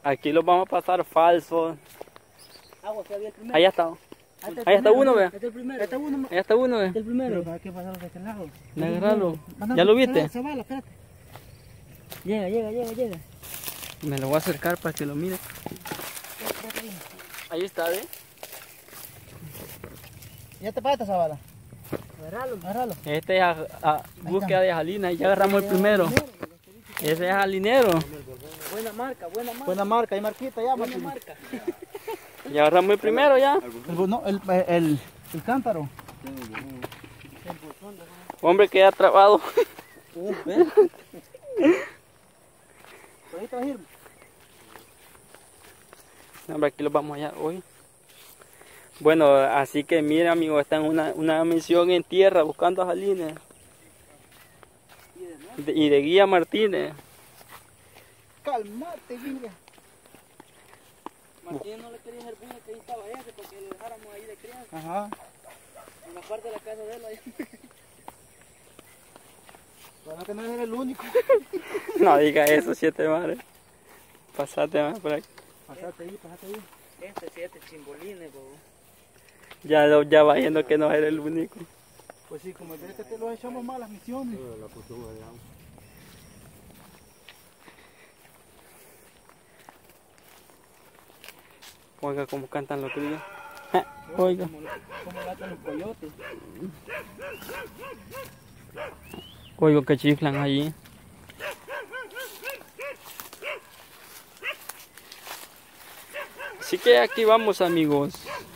Aquí los vamos a pasar falsos. Agua, que había el primero. Allá está. Ahí está uno, ve. Este es el primero. Este es uno. Allá está uno, ve. Este es el primero. Pero hay que pasarlo de este lado. Agarralo. ¿Ya lo viste? Se va, espérate. Llega. Me lo voy a acercar para que lo mire. Ahí está, ¿ve? Ya te pasa esa bala. Agárralo. Este es a búsqueda de jalina y ya agarramos el primero. Ese es jalinero. Buena marca. Buena marca, hay marquita ya, Buena Martín. marca. Ya agarramos el primero ya. El cántaro. Hombre, queda trabado. ¿Ves? Por ahí te vas a ir. Hombre, aquí los vamos allá hoy. Bueno, así que mira, amigo, está en una misión en tierra buscando a jalines. Y de guía Martínez. Calmate, mira. Martín no le quería hacer bulla que ahí estaba ese porque lo dejáramos ahí de crianza. Ajá. En la parte de la casa de él ahí. Bueno, que no eres el único. No diga eso, siete mares. Pasate más por aquí. Pasate ahí. Este sí, este chimbolines, bobo. Ya va viendo que no eres el único. Pues sí, como ves que te los echamos malas misiones. Oiga cómo cantan los grillos. Oiga. Como latan los coyotes. Oigo que chiflan allí. Así que aquí vamos, amigos.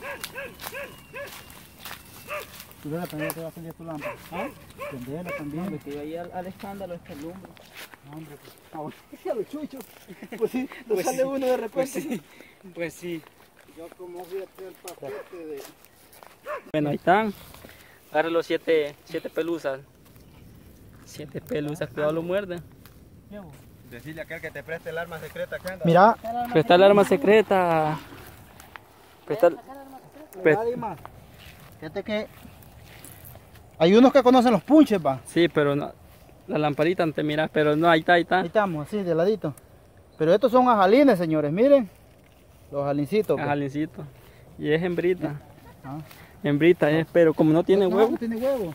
Tú ves, también te va a salir tu lámpara. ¿Ah? Prendela también. Hombre, que yo ahí al escándalo este lumbre. Hombre, pues. Ah, bueno. Ya los chuchos. Pues sí, nos Pues sale sí, uno de repente. Pues sí. Yo como fui a hacer el paquete de... Bueno, ahí están. Agarra los siete pelusas. 7 pelusas, cuidado lo muerde. Decirle a aquel que te preste el arma secreta que anda. Mira, Presta el arma secreta. Presta. mira, Dima. Fíjate que hay unos que conocen los punches, va. Sí, pero no, la lamparita no te miras, pero no, ahí está, Ahí estamos, así, de ladito. Pero estos son ajalines, señores, miren. Los ajalincitos. pues. Jalincito. Y es hembrita. Ah. Hembrita es, pero como no tiene No, huevo. no tiene huevo.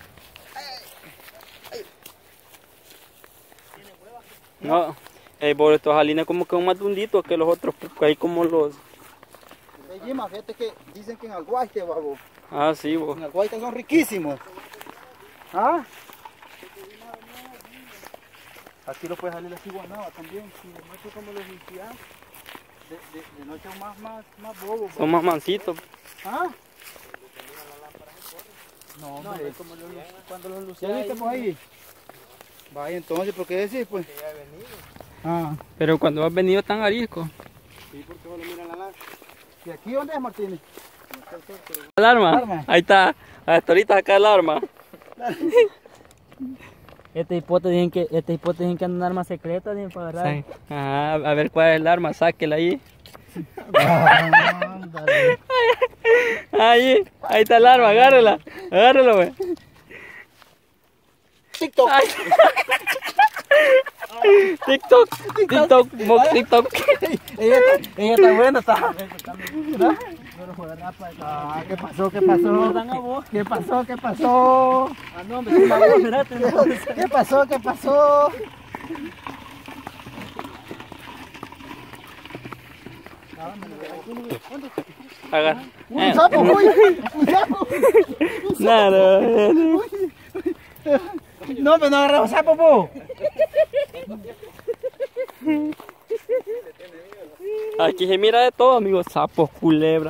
No, por estos jalines como que son más dunditos que los otros, porque hay como los... Dima, fíjate que dicen que en Alguaite, babo. Ah, sí, vos. En Alguaite son riquísimos. ¿Ah? Aquí lo puedes salir así guanaba también. Si de noche como los limpias, de noche son más bobos. Son más mansitos. ¿Ah? No, No, hombre. es como cuando los ¿Ya lucía viste ahí. pues ahí? Vaya, entonces, ¿por qué decís pues? Ah. Pero cuando has venido tan arisco. Sí, porque solo miran la lanza. ¿Y aquí dónde es, Martínez? ¿El arma? Arma. Ahí está. Hasta ahorita acá el arma. Este hipote dicen que anda un arma secreta, dicen para agarrar. Sí. Ajá, a ver cuál es el arma, sáquela ahí. Ándale. Ahí está el arma, agárrala. Agárralo, güey. TikTok. Ay. TikTok, TikTok. Ella está buena, está. ¿Verdad? Ah, ¿qué pasó? ¿Qué pasó? ¿Qué pasó? ¿Qué pasó? Ah, no, hombre, sí, vamos, espérate. ¿Qué pasó? ¿Qué pasó? Agarra. Un sapo, uy, un sapo. Nada. No, pero no agarramos sapo, po. Aquí se mira de todo, amigos. Sapos, culebra.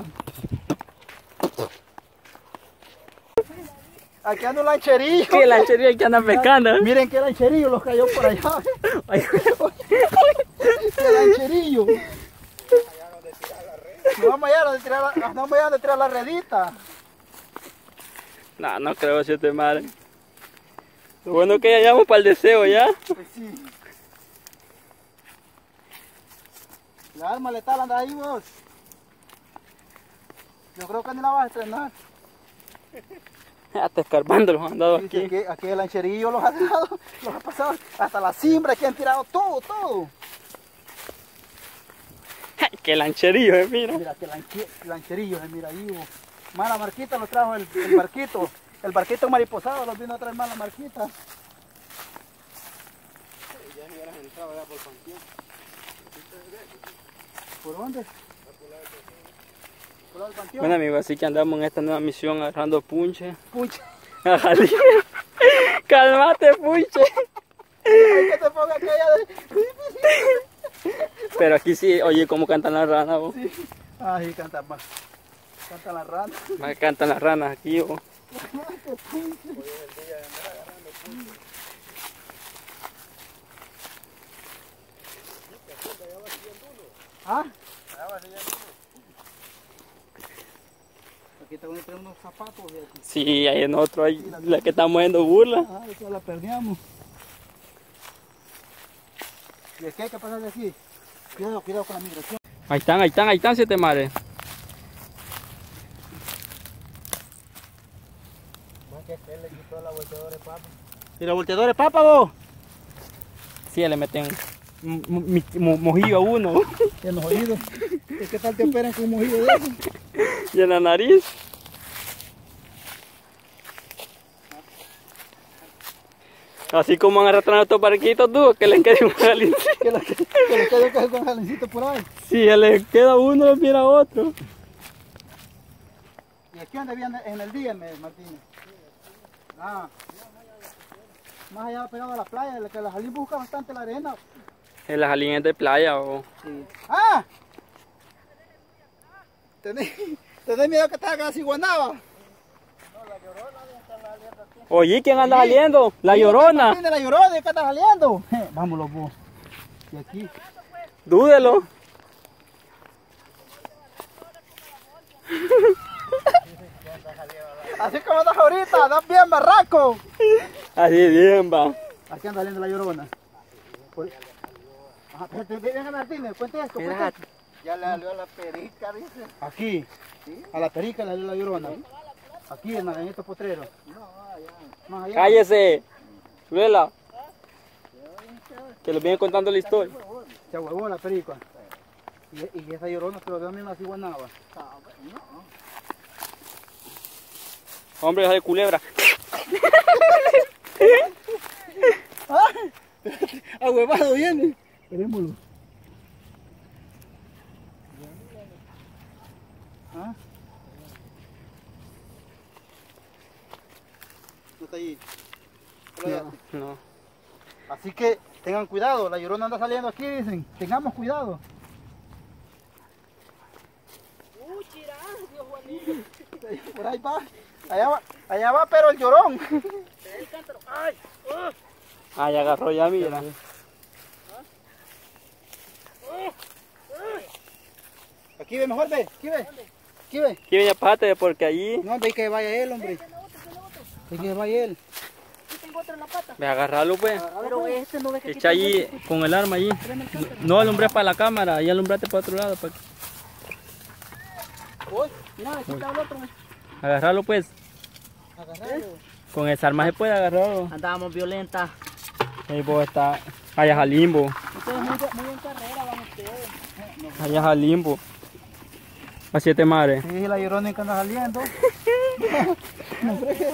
Aquí anda un lancherillo. ¿Qué lanchería que andan pescando? Miren qué lancherillo los cayó por allá. Qué lancherillo. No vamos allá donde tirar la redita. No creo, siete madre. Lo bueno que ya llamamos para el deseo, ¿ya? Pues sí. La arma letal anda ahí vos. Yo creo que ni la vas a estrenar. Ya está escarbando los han dado aquí. Aquí el lancherillo los ha dado, los ha pasado hasta la cimbra que han tirado todo. qué lancherillo, mira. Mira qué lancherillo, mira ahí. Mala marquita lo trajo el barquito. El barquito mariposado los vino a traer mala marquita. Ya ni hubieras entrado allá por Panteón. ¿Por dónde? Por el Panteón. Bueno amigos, así que andamos en esta nueva misión agarrando punche. Pucha. Cálmate, punche. Que te ponga aquella de... Pero aquí sí, oye cómo cantan las ranas, vos. Sí. Ay, canta más. Canta la rana. Más cantan las ranas aquí, vos. ¿Ah? Aquí tengo unos zapatos. Sí, hay en otro, hay la que estamos haciendo burla. Ah, esa la perdíamos. ¿Y es que hay que pasar de aquí? Cuidado, cuidado con la migración. Ahí están, siete mares. ¿Y los volteadores de papa vos? Sí, le meten mojillo a uno. En los oídos. ¿Qué tal te operan con un mojillo de eso? Y en la nariz. Así como han arrastrado estos barquitos, tú, que les quede un jalincito. Que le quede con jalencito por ahí. Si le queda uno, le mira otro. ¿Y aquí donde viene en el día, Martínez? Ah. Más allá pegado a la playa, que la jalín busca bastante la arena. En las alineas de playa, o. Sí. ¡Ah! ¿Tenés miedo que te haga así guanaba? Oye, ¿quién anda saliendo? La Llorona. La Llorona, ¿qué está saliendo? Vámonos vos. Y aquí. Dúdelo. Así como estás ahorita, estás bien barraco. Así bien, va. Aquí anda saliendo la Llorona. Ajá, venga Martínez, cuente esto, cuente esto. Ya le salió a la perica, dice. Aquí, a la perica le salió la Llorona. Aquí en estos potreros. Más allá. Cállese. Vela. Que les viene contando la historia. Se huevó la perica. Y esa Llorona, pero de dónde así guanaba. Hombre, de culebra. Ah, huevado viene. Esperémoslo. ¿Ah? No está ahí. No. Así que tengan cuidado, la Llorona anda saliendo aquí, dicen. Tengamos cuidado. Por ahí va. Allá va, pero el llorón. Ah, ya agarró ya, mira. Aquí ve, mejor ve, aquí ve. Aquí ve. Aquí ya pate, porque allí. No, ve que vaya él, hombre. Ve que vaya él. Ve a agarrarlo, pues. Pero este no ve que Echa allí con el arma allí. No alumbré para la cámara, y alumbrate para otro lado. Uy, mira, aquí está el otro. Agarrarlo, pues. Agarrarlo. Con esa arma se puede agarrarlo. andábamos violentas. Ahí vos está. Allá es limbo. Ustedes muy en carrera van ustedes. Allá es limbo. A siete mares. Sí, la Llorona que anda saliendo. No fregues.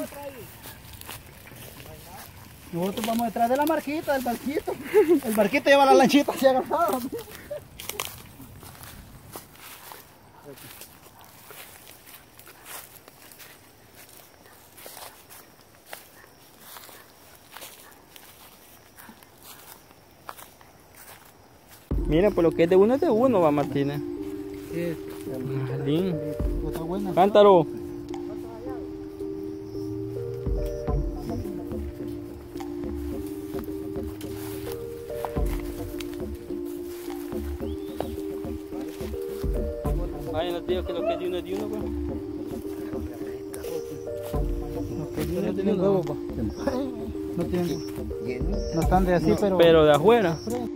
Nosotros vamos detrás de la marquita, del barquito. El barquito lleva la lanchita así agarrada. Miren, por lo que es de uno, va Martínez. Sí, Jalín. está buena. Cántaro. Ay, no te digo que lo que es de uno, pues. No tienen huevo, pa. No tienen. No están de así, pero. Pero de afuera.